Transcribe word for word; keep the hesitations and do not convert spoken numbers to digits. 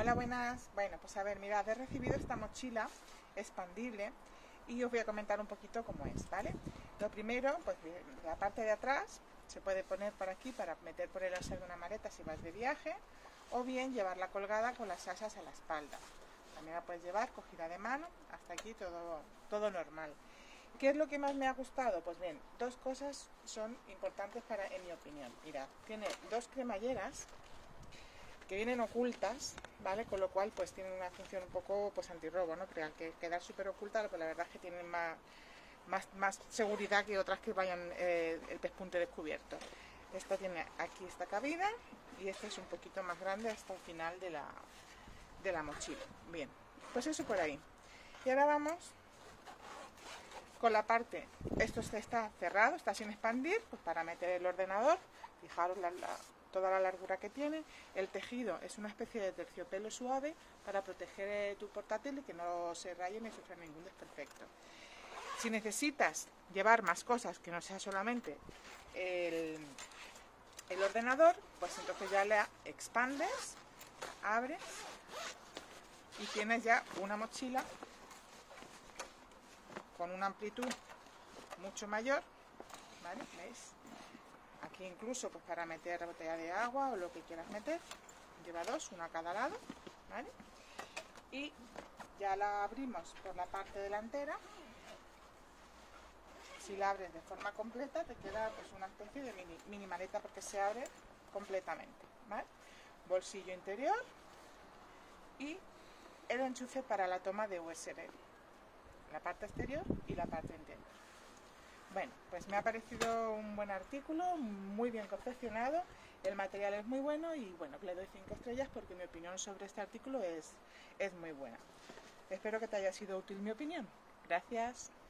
Hola, buenas. Bueno, pues a ver, mirad, he recibido esta mochila expandible y os voy a comentar un poquito cómo es, ¿vale? Lo primero, pues la parte de atrás se puede poner por aquí para meter por el aseo de una maleta si vas de viaje, o bien llevarla colgada con las asas a la espalda. También la puedes llevar cogida de mano, hasta aquí todo, todo normal. ¿Qué es lo que más me ha gustado? Pues bien, dos cosas son importantes para, en mi opinión. Mirad, tiene dos cremalleras que vienen ocultas, ¿vale? Con lo cual pues tienen una función un poco pues antirrobo, ¿no? Pero al que quedar súper oculta, pues la verdad es que tienen más, más, más seguridad que otras que vayan eh, el pespunte descubierto. Esta tiene aquí esta cabida y esta es un poquito más grande hasta el final de la, de la mochila. Bien, pues eso por ahí. Y ahora vamos con la parte, esto está cerrado, está sin expandir, pues para meter el ordenador. Fijaros la, la, toda la largura que tiene. El tejido es una especie de terciopelo suave para proteger tu portátil y que no se raye ni sufra ningún desperfecto. Si necesitas llevar más cosas que no sea solamente el, el ordenador, pues entonces ya la expandes, abres y tienes ya una mochila con una amplitud mucho mayor, ¿vale? ¿Veis? Aquí incluso pues para meter botella de agua o lo que quieras meter, lleva dos, una a cada lado, ¿vale? Y ya la abrimos por la parte delantera. Si la abres de forma completa te queda pues una especie de mini, mini maleta porque se abre completamente, ¿vale? Bolsillo interior y el enchufe para la toma de U S B, la parte exterior y la parte interior. Bueno, pues me ha parecido un buen artículo, muy bien confeccionado, el material es muy bueno y bueno, le doy cinco estrellas porque mi opinión sobre este artículo es, es muy buena. Espero que te haya sido útil mi opinión. Gracias.